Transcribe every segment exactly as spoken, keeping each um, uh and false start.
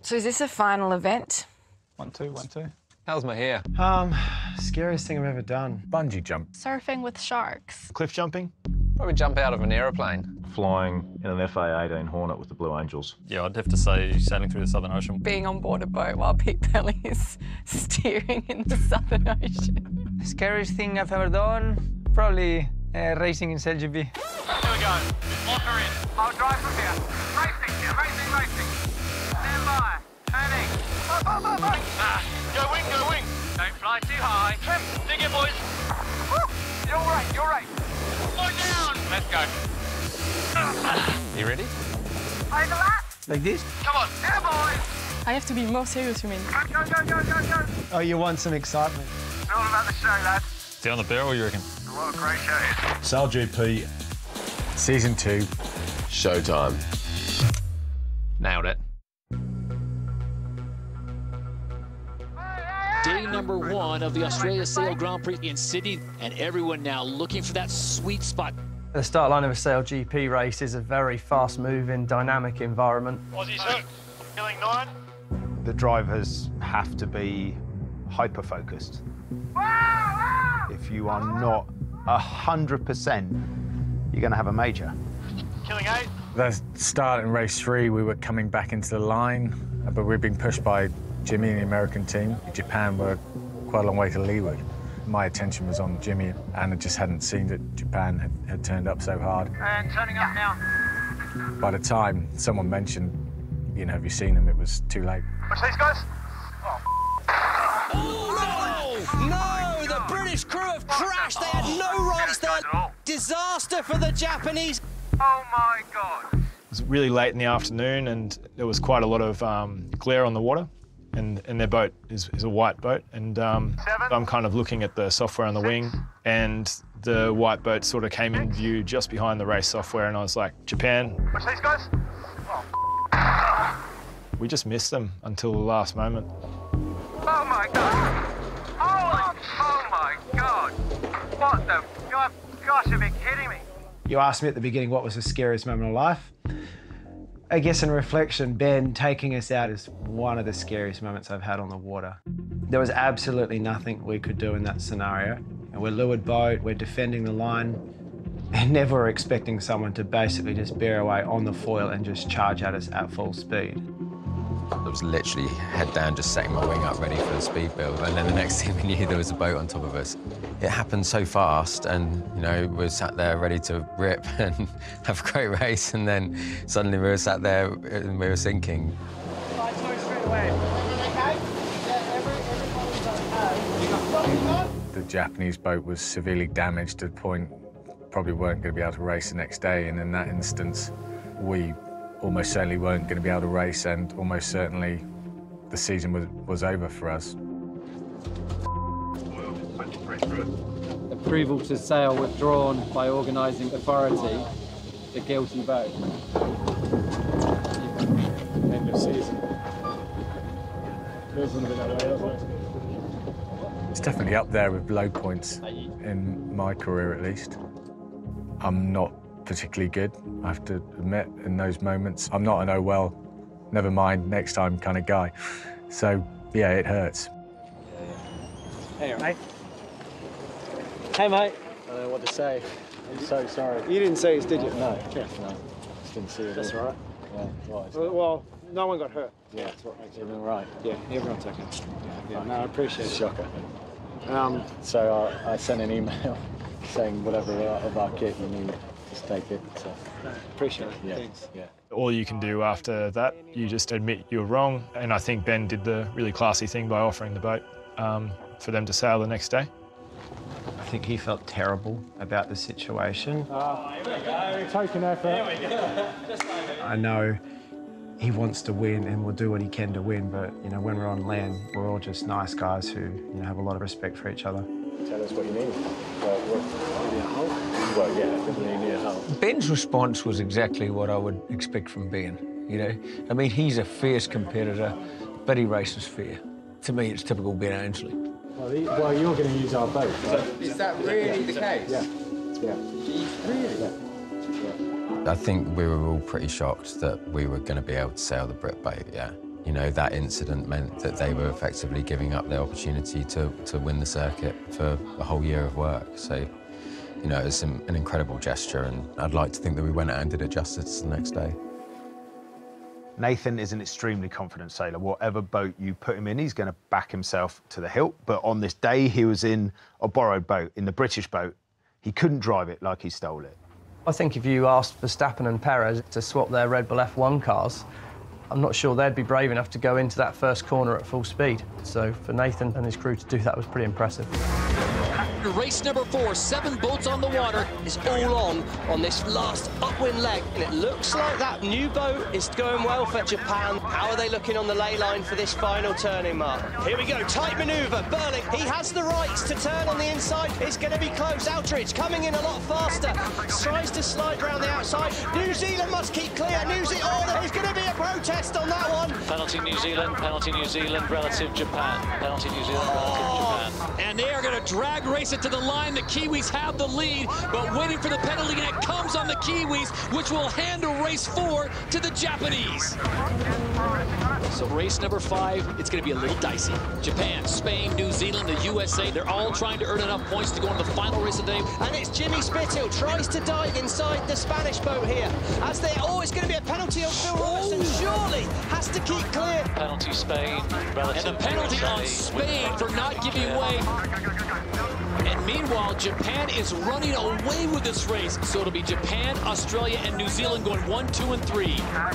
So is this a final event? One, two, one, two. How's my hair? Um, scariest thing I've ever done. Bungee jump. Surfing with sharks. Cliff jumping. Probably jump out of an aeroplane. Flying in an F A eighteen Hornet with the Blue Angels. Yeah, I'd have to say sailing through the Southern Ocean. Being on board a boat while Pete Belly is steering in the Southern Ocean. The scariest thing I've ever done, probably uh, racing in SailGP. Here we go. Lock her in. I'll drive from here. Racing, racing, racing. Stand by. Turning. Up, up, up, up. Ah, go wing, go wing. Don't fly too high. Trim. Dig it, boys. Woo. You're right, you're right. Slow down. Let's go. You ready? Over that. Like this? Come on. There, boys. I have to be more serious, you mean? Go, go, go, go, go, go. Oh, you want some excitement? It's all about the show, lads. Down the barrel, you reckon? What a great show it is. SailGP. Season two. Showtime. Nailed it. Day number one of the Australia Sail Grand Prix in Sydney, and everyone now looking for that sweet spot. The start line of a SailGP race is a very fast-moving, dynamic environment. Aussie's hook. Killing nine. The drivers have to be hyper-focused. If you are not one hundred percent, you're going to have a major. Killing eight. The start in race three, we were coming back into the line, but we'd been pushed by Jimmy and the American team. Japan were quite a long way to leeward. My attention was on Jimmy, and I just hadn't seen that Japan had, had turned up so hard. And turning up now. By the time someone mentioned, you know, have you seen them, it was too late. Watch these guys. Oh, no! No! The British crew have crashed. They had no rights there. Disaster for the Japanese. Oh, my God. It was really late in the afternoon, and there was quite a lot of um, glare on the water. And, and their boat is, is a white boat, and um, I'm kind of looking at the software on the wing, and the white boat sort of came in view just behind the race software, and I was like, Japan. Watch these guys. We just missed them until the last moment. Oh, my God. Oh, oh my God. What the God, gosh, you've been kidding me. You asked me at the beginning what was the scariest moment of life. I guess in reflection, Ben taking us out is one of the scariest moments I've had on the water. There was absolutely nothing we could do in that scenario. And we're leeward boat, we're defending the line, and never were expecting someone to basically just bear away on the foil and just charge at us at full speed. I was literally head down, just setting my wing up ready for the speed build, and then the next thing we knew, there was a boat on top of us. It happened so fast, and you know, we were sat there ready to rip and have a great race, and then suddenly we were sat there and we were sinking. The Japanese boat was severely damaged to the point probably weren't going to be able to race the next day, and in that instance, we almost certainly weren't going to be able to race, and almost certainly the season was, was over for us. Approval to sail withdrawn by organising authority, the guilty boat. End of season. It's definitely up there with low points in my career, at least. I'm not particularly good, I have to admit, in those moments. I'm not an oh well, never mind, next time kind of guy. So, yeah, it hurts. Hey, mate. Hey, mate. I don't know what to say. I'm so sorry. You didn't see us, did you? No, yeah, no. Just didn't see it. That's all right. Yeah, right. Well, well, no one got hurt. Yeah, that's what makes everyone right. Yeah, everyone's okay. Yeah, yeah, no, I appreciate it. Shocker. Um, so I, I sent an email saying whatever of our kit you need. Just take it. So. Appreciate it. Yeah. Thanks. Yeah. All you can do after that, you just admit you're wrong. And I think Ben did the really classy thing by offering the boat um, for them to sail the next day. I think he felt terrible about the situation. Uh, here we go. Token effort. Here we go. I know he wants to win and will do what he can to win, but you know, when we're on land, we're all just nice guys who you know, have a lot of respect for each other. Tell us what you need. Well, what, need a help? Well, yeah, definitely need a help. Ben's response was exactly what I would expect from Ben, you know? I mean, he's a fierce competitor, but he races fair. To me, it's typical Ben Ainsley. Well, he, well you're going to use our boat, right? Is that really the case? Yeah. Yeah. Really? Yeah. Yeah. I think we were all pretty shocked that we were going to be able to sail the Brit boat, yeah. you know, that incident meant that they were effectively giving up their opportunity to, to win the circuit for a whole year of work. So, you know, it was an, an incredible gesture, and I'd like to think that we went out and did it justice the next day. Nathan is an extremely confident sailor. Whatever boat you put him in, he's going to back himself to the hilt. But on this day, he was in a borrowed boat, in the British boat. He couldn't drive it like he stole it. I think if you asked Verstappen and Perez to swap their Red Bull F one cars, I'm not sure they'd be brave enough to go into that first corner at full speed. So for Nathan and his crew to do that was pretty impressive. Race number four, seven boats on the water, is all on on this last upwind leg. And it looks like that new boat is going well for Japan. How are they looking on the ley line for this final turning, Mark? Here we go, tight manoeuvre. Burling, he has the rights to turn on the inside. It's going to be close. Outridge coming in a lot faster. Tries to slide around the outside. New Zealand must keep clear. New Zealand, oh, there's going to be a protest on that one. Penalty New Zealand, penalty New Zealand, relative Japan. Penalty New Zealand, relative Japan. And they are going to drag race it to the line. The Kiwis have the lead, but waiting for the penalty, and it comes on the Kiwis, which will hand a race four to the Japanese. So race number five, it's going to be a little dicey. Japan, Spain, New Zealand, the U S A, they're all trying to earn enough points to go into the final race of the day. And it's Jimmy Spithill tries to dive inside the Spanish boat here. As they, oh, it's going to be a penalty on Phil Robertson. Surely has to keep clear. Penalty Spain, relative And the penalty U S A. on Spain for not giving way. And meanwhile, Japan is running away with this race. So it'll be Japan, Australia, and New Zealand going one, two, and three.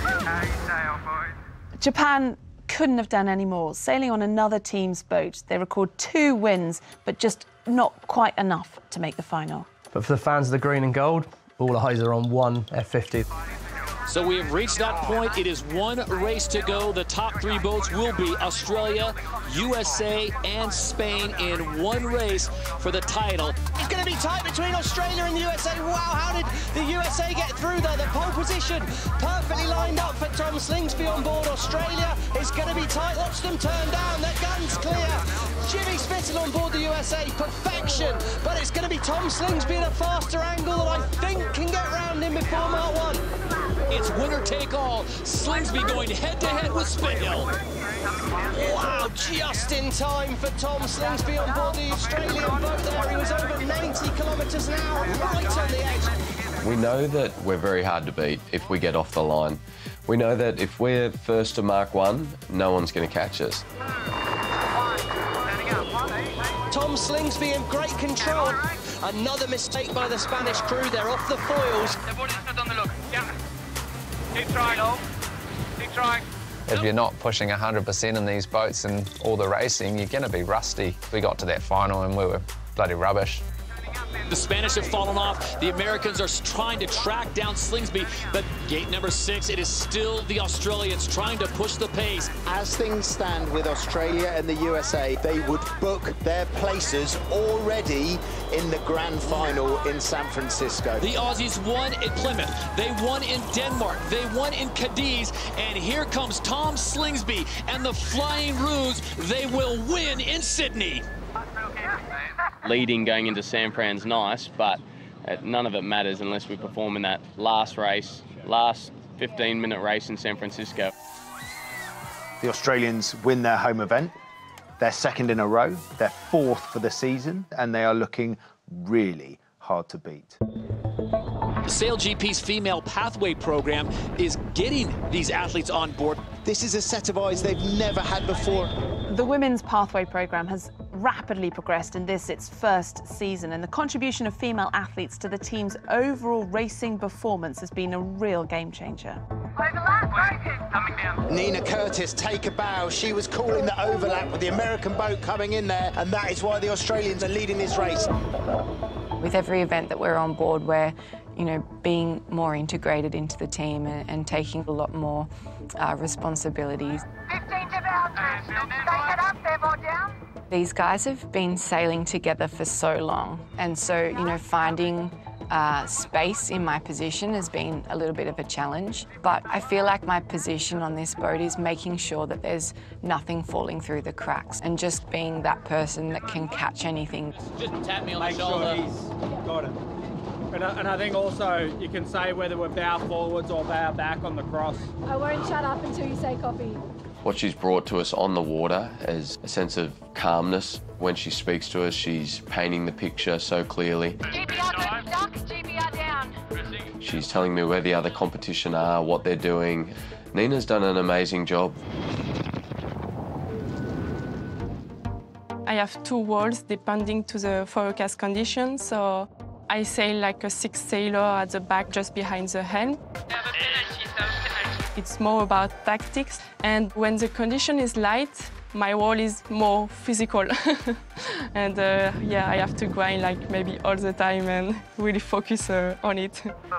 Japan couldn't have done any more. Sailing on another team's boat, they record two wins, but just not quite enough to make the final. But for the fans of the green and gold, all eyes are on one F fifty. So we have reached that point. It is one race to go. The top three boats will be Australia, U S A, and Spain in one race for the title. It's going to be tight between Australia and the U S A. Wow, how did the U S A get through there? The pole position perfectly lined up for Tom Slingsby on board. Australia is going to be tight. Watch them turn down. Their gun's clear. Jimmy Spithill on board the U S A. Perfection. But it's going to be Tom Slingsby at a faster angle that I think can get round him before Mark one. It's winner take all. Slingsby going head to head with Spithill. Wow, just in time for Tom Slingsby on board the Australian boat there. He was over ninety kilometres an hour, right on the edge. We know that we're very hard to beat if we get off the line. We know that if we're first to Mark one, no one's going to catch us. Tom Slingsby in great control. Another mistake by the Spanish crew. They're off the foils. Everybody's good on the look. Yeah. Keep trying, Low. Keep trying. If you're not pushing one hundred percent in these boats and all the racing, you're going to be rusty. We got to that final and we were bloody rubbish. The Spanish have fallen off. The Americans are trying to track down Slingsby, but gate number six, it is still the Australians trying to push the pace. As things stand with Australia and the U S A, they would book their places already in the grand final in San Francisco. The Aussies won in Plymouth. They won in Denmark. They won in Cadiz. And here comes Tom Slingsby and the Flying Roos. They will win in Sydney. Leading going into San Fran's nice, but none of it matters unless we perform in that last race, last fifteen minute race in San Francisco. The Australians win their home event. They're second in a row. They're fourth for the season, and they are looking really hard to beat. The SailGP's female pathway program is getting these athletes on board. This is a set of eyes they've never had before. The Women's Pathway program has rapidly progressed in this, its first season, and the contribution of female athletes to the team's overall racing performance has been a real game changer. Nina Curtis, take a bow. She was calling the overlap with the American boat coming in there, and that is why the Australians are leading this race. With every event that we're on board, we're, you know, being more integrated into the team and, and taking a lot more uh, responsibilities. These guys have been sailing together for so long, and so, you know, finding uh, space in my position has been a little bit of a challenge. But I feel like my position on this boat is making sure that there's nothing falling through the cracks and just being that person that can catch anything. Just tap me on Make the shoulder. Sure he's got it. And I, and I think also you can say whether we're bow forwards or bow back on the cross. I won't shut up until you say copy. What she's brought to us on the water is a sense of calmness. When she speaks to us, she's painting the picture so clearly. G P R duck, G P R down. She's telling me where the other competition are, what they're doing. Nina's done an amazing job. I have two walls depending to the forecast conditions, so I sail like a sixth sailor at the back just behind the helm. It's more about tactics, and when the condition is light, my wall is more physical. And uh, yeah, I have to grind like maybe all the time and really focus uh, on it.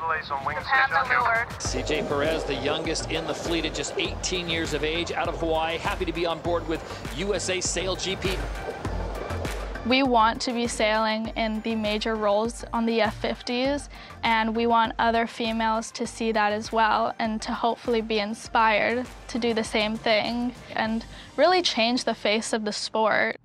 C J Perez, the youngest in the fleet at just eighteen years of age, out of Hawaii, happy to be on board with U S A SailGP. We want to be sailing in the major roles on the F fifties, and we want other females to see that as well and to hopefully be inspired to do the same thing and really change the face of the sport.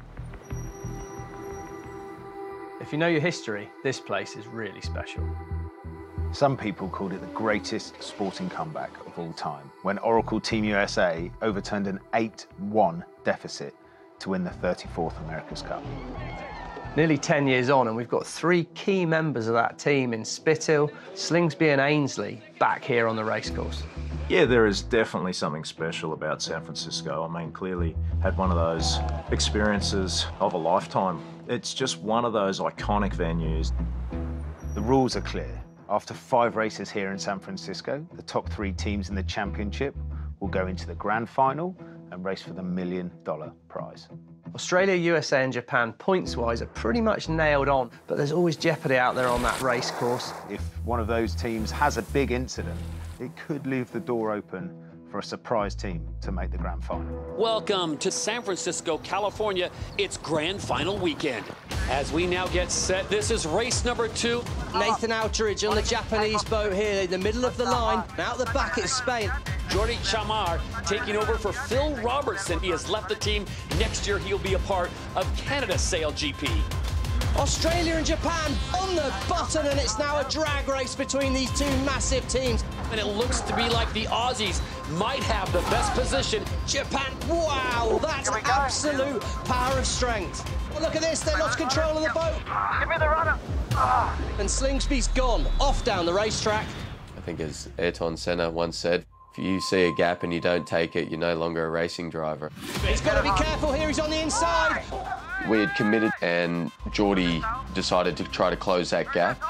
If you know your history, this place is really special. Some people called it the greatest sporting comeback of all time, when Oracle Team U S A overturned an eight one deficit to win the thirty-fourth America's Cup. Nearly ten years on, and we've got three key members of that team in Spithill, Slingsby and Ainsley back here on the racecourse. Yeah, there is definitely something special about San Francisco. I mean, clearly had one of those experiences of a lifetime. It's just one of those iconic venues. The rules are clear. After five races here in San Francisco, the top three teams in the championship will go into the grand final and race for the million dollar prize. Australia, U S A and Japan, points-wise, are pretty much nailed on, but there's always jeopardy out there on that race course. If one of those teams has a big incident, it could leave the door open for a surprise team to make the grand final. Welcome to San Francisco, California. It's grand final weekend. As we now get set, this is race number two. Nathan Outridge on the Japanese boat here in the middle of the line. Out the back it's Spain. Jordi Chamar taking over for Phil Robertson. He has left the team. Next year, he'll be a part of Canada's SailGP. Australia and Japan on the button, and it's now a drag race between these two massive teams. And it looks to be like the Aussies might have the best position. Japan, wow, that's absolute power of strength. Look at this, they lost control of the boat. Give me the runner. And Slingsby's gone, off down the racetrack. I think as Ayrton Senna once said, if you see a gap and you don't take it, you're no longer a racing driver. He's got to be careful here, he's on the inside. We had committed and Geordie decided to try to close that gap.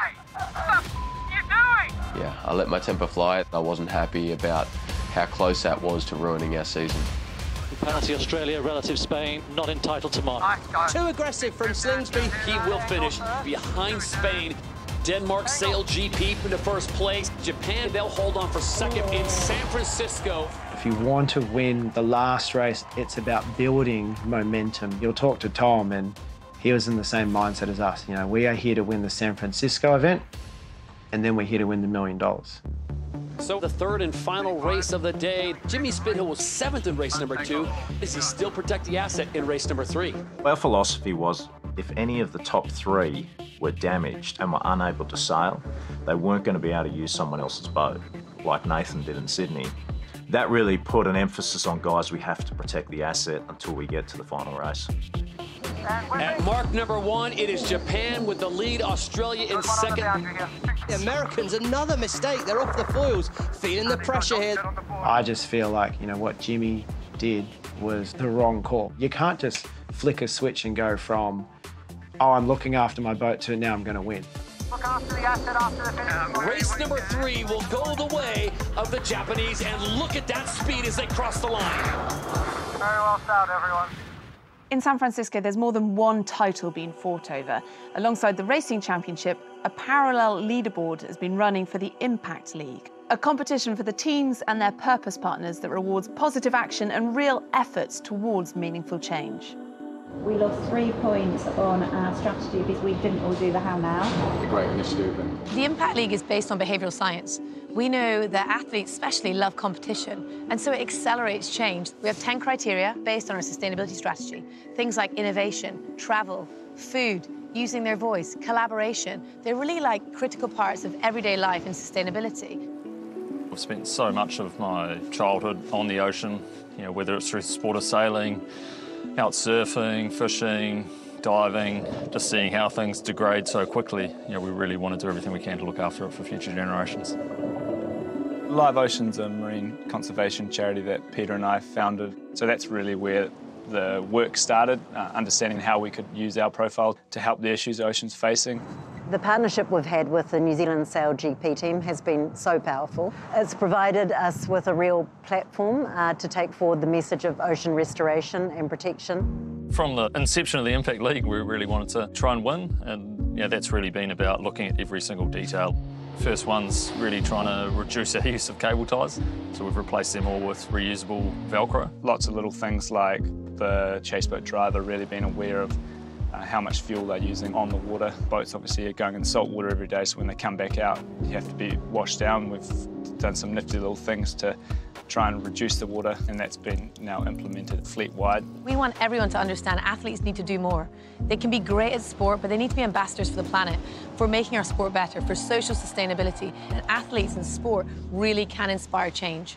Yeah, I let my temper fly. I wasn't happy about how close that was to ruining our season. Penalty Australia, relative Spain, not entitled to mark. Too aggressive from Slingsby. He will finish behind Spain. Denmark SailGP in the first place. Japan, they'll hold on for second in San Francisco. If you want to win the last race, it's about building momentum. You'll talk to Tom, and he was in the same mindset as us. You know, we are here to win the San Francisco event, and then we're here to win the million dollars. So the third and final race of the day. Jimmy Spithill was seventh in race number two. Does he still protect the asset in race number three? Our philosophy was if any of the top three were damaged and were unable to sail, they weren't going to be able to use someone else's boat, like Nathan did in Sydney. That really put an emphasis on, guys, we have to protect the asset until we get to the final race. At mark number one, it is Japan with the lead, Australia in second. The Americans, another mistake. They're off the foils, feeling the pressure here. I just feel like, you know, what Jimmy did was the wrong call. You can't just flick a switch and go from, oh, I'm looking after my boat to now I'm going to win. Look after the asset after the finish. Race number three will go the way of the Japanese, and look at that speed as they cross the line. Very well sailed, everyone. In San Francisco, there's more than one title being fought over. Alongside the Racing Championship, a parallel leaderboard has been running for the Impact League, a competition for the teams and their purpose partners that rewards positive action and real efforts towards meaningful change. We lost three points on our strategy because we didn't all do the how now. A great initiative. The Impact League is based on behavioural science. We know that athletes especially love competition, and so it accelerates change. We have ten criteria based on our sustainability strategy. Things like innovation, travel, food, using their voice, collaboration. They're really like critical parts of everyday life and sustainability. I've spent so much of my childhood on the ocean, you know, whether it's through the sport of sailing, out surfing, fishing, diving, just seeing how things degrade so quickly. You know, we really want to do everything we can to look after it for future generations. Live Ocean's a marine conservation charity that Peter and I founded, so that's really where the work started, uh, understanding how we could use our profile to help the issues the ocean's facing. The partnership we've had with the New Zealand SailGP team has been so powerful. It's provided us with a real platform uh, to take forward the message of ocean restoration and protection. From the inception of the Impact League, we really wanted to try and win, and yeah, that's really been about looking at every single detail. First one's really trying to reduce our use of cable ties, so we've replaced them all with reusable Velcro. Lots of little things like the chaseboat driver really being aware of uh, how much fuel they're using on the water. Boats obviously are going in salt water every day, so when they come back out, you have to be washed down. We've done some nifty little things to try and reduce the water, and that's been now implemented fleet-wide. We want everyone to understand athletes need to do more. They can be great at sport, but they need to be ambassadors for the planet, for making our sport better, for social sustainability. And athletes in sport really can inspire change.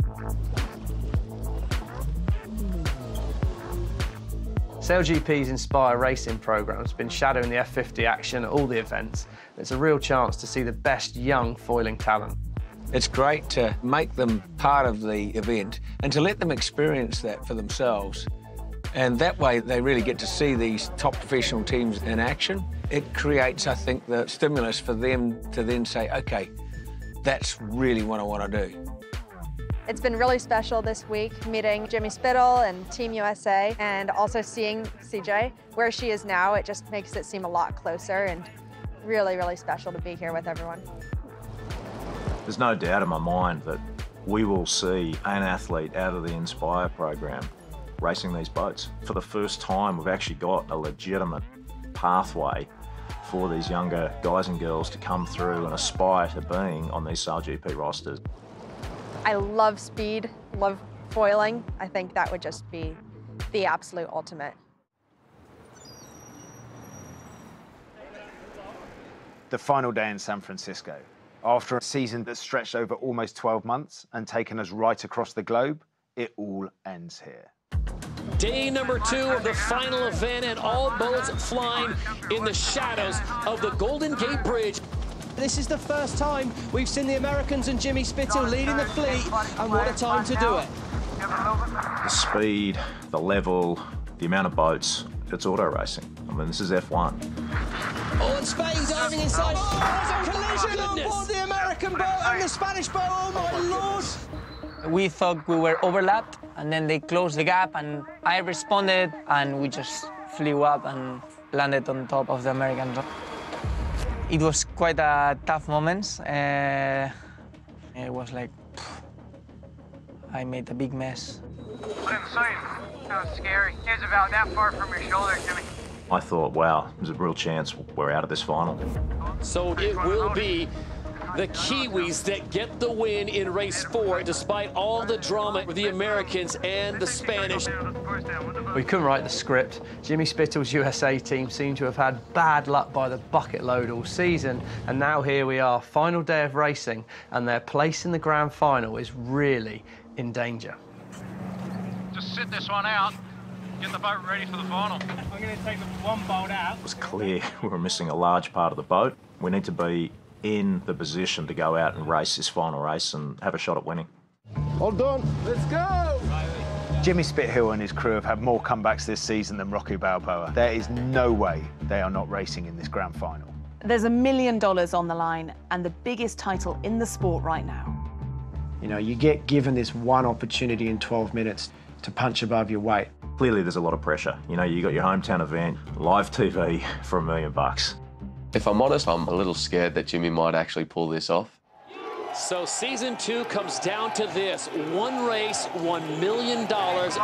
SailGP's Inspire Racing programme has been shadowing the F fifty action at all the events. It's a real chance to see the best young foiling talent. It's great to make them part of the event and to let them experience that for themselves. And that way they really get to see these top professional teams in action. It creates, I think, the stimulus for them to then say, OK, that's really what I want to do. It's been really special this week, meeting Jimmy Spittle and Team U S A, and also seeing C J. Where she is now, it just makes it seem a lot closer, and really, really special to be here with everyone. There's no doubt in my mind that we will see an athlete out of the Inspire program racing these boats. For the first time, we've actually got a legitimate pathway for these younger guys and girls to come through and aspire to being on these SailGP rosters. I love speed, love foiling. I think that would just be the absolute ultimate. The final day in San Francisco. After a season that stretched over almost twelve months and taken us right across the globe, it all ends here. Day number two of the final event, and all boats flying in the shadows of the Golden Gate Bridge. This is the first time we've seen the Americans and Jimmy Spittle leading the fleet, and what a time to do it. The speed, the level, the amount of boats, it's auto racing. I mean, this is F one. Oh, and Spain diving inside. Oh, there's a collision on board the American boat and the Spanish boat. Oh, my Lord. We thought we were overlapped, and then they closed the gap, and I responded, and we just flew up and landed on top of the American boat. It was quite a tough moment. Uh, it was like, pff, I made a big mess. Insane. That was scary. It was about that far from your shoulder, Jimmy. I thought, wow, there's a real chance we're out of this final. So it will be the Kiwis that get the win in race four, despite all the drama with the Americans and the Spanish. We couldn't write the script. Jimmy Spittle's U S A team seemed to have had bad luck by the bucket load all season, and now here we are, final day of racing, and their place in the grand final is really in danger. Just sit this one out. Get the boat ready for the final. I'm going to take the one bolt out. It was clear we were missing a large part of the boat. We need to be in the position to go out and race this final race and have a shot at winning. All done. Let's go. Jimmy Spithill and his crew have had more comebacks this season than Rocky Balboa. There is no way they are not racing in this grand final. There's a million dollars on the line and the biggest title in the sport right now. You know, you get given this one opportunity in twelve minutes to punch above your weight. Clearly there's a lot of pressure. You know, you got your hometown event, live T V for a million bucks. If I'm honest, I'm a little scared that Jimmy might actually pull this off. So season two comes down to this. One race, one million dollars.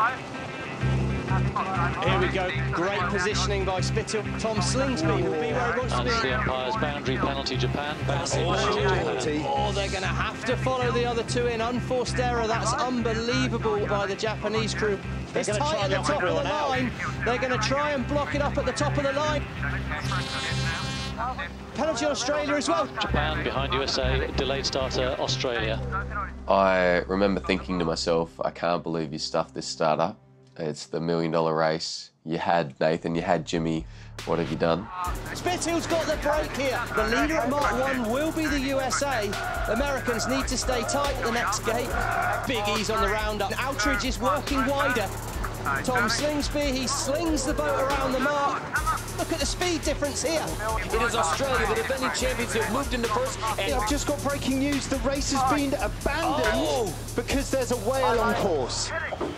Here we go. Great positioning by Spittle. Tom Slingsby will be where he wants to be. That's the umpire's boundary penalty, Japan. That's it. Oh, they're going to have to follow the other two in. Unforced error. That's unbelievable by the Japanese crew. It's tight at the top of the line. They're going to try and block it up at the top of the line. Penalty on Australia as well. Japan behind U S A, delayed starter Australia. I remember thinking to myself, I can't believe you stuffed this start up. It's the million dollar race. You had Nathan, you had Jimmy. What have you done? Spittill's got the break here. The leader at Mark one will be the U S A. Americans need to stay tight at the next gate. Big ease on the roundup. Outridge is working wider. Tom Slingsby, he slings the boat around the mark. Look at the speed difference here. It is Australia, the defending champions, who have moved into first. And I've just got breaking news. The race has been abandoned oh. because there's a whale on course.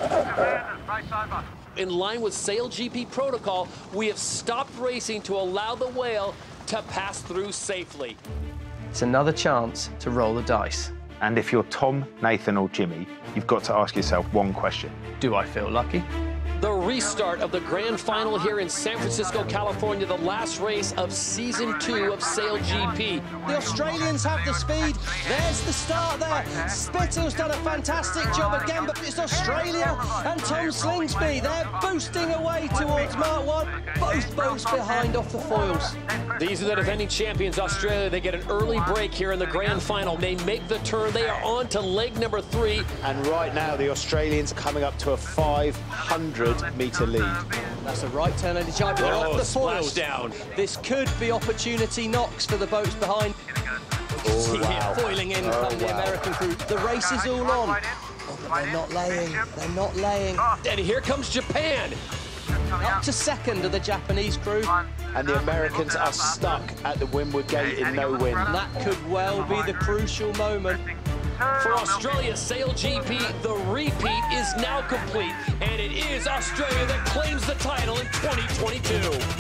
In line with SailGP protocol, we have stopped racing to allow the whale to pass through safely. It's another chance to roll the dice. And if you're Tom, Nathan or Jimmy, you've got to ask yourself one question. Do I feel lucky? The restart of the grand final here in San Francisco, California, the last race of season two of SailGP. The Australians have the speed. There's the start there. Spittill's done a fantastic job again, but it's Australia and Tom Slingsby. They're boosting away towards Mark one. Both boats behind off the foils. These are the defending champions, Australia. They get an early break here in the grand final. They make the turn. They are on to leg number three. And right now, the Australians are coming up to a five hundred metre lead. That's a right turn, ladies and gentlemen. They're oh, off the foils. Down. This could be opportunity knocks for the boats behind. Oh, See wow. here, foiling in oh, from the wow. American crew. The race is all on. Oh, but they're not laying. They're not laying. And here comes Japan. Up to second of the Japanese crew. And the Americans are stuck at the Windward Gate in no wind. That could well be the crucial moment. For Australia, SailGP, the repeat is now complete, and it is Australia that claims the title in twenty twenty-two.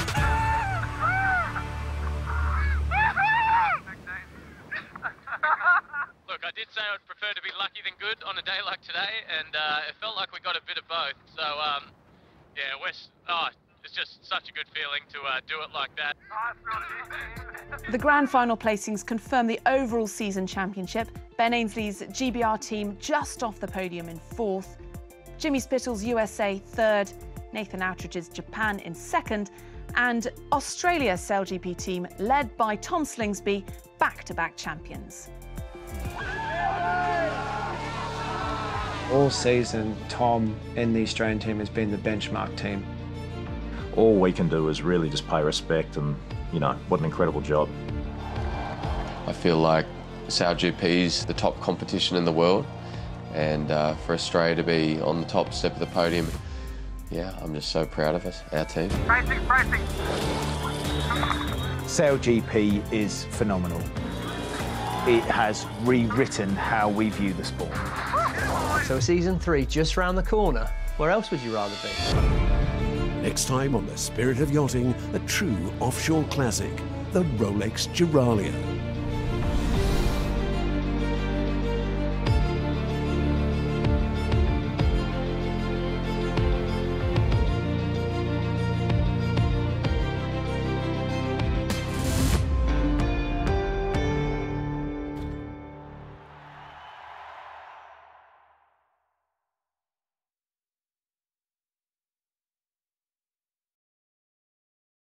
Look, I did say I would prefer to be lucky than good on a day like today, and uh, it felt like we got a bit of both. So, um, yeah, we're, oh, it's just such a good feeling to uh, do it like that. The grand final placings confirm the overall season championship. Ben Ainsley's G B R team just off the podium in fourth. Jimmy Spittill's U S A third. Nathan Outridge's Japan in second. And Australia's SailGP team, led by Tom Slingsby, back-to-back champions. All season, Tom in the Australian team has been the benchmark team. All we can do is really just pay respect and, you know, what an incredible job. I feel like SailGP is the top competition in the world, and uh, for Australia to be on the top step of the podium, yeah, I'm just so proud of us, our team. Racing, racing. SailGP is phenomenal. It has rewritten how we view the sport. So season three just round the corner. Where else would you rather be? Next time on The Spirit of Yachting, a true offshore classic, the Rolex Giralia.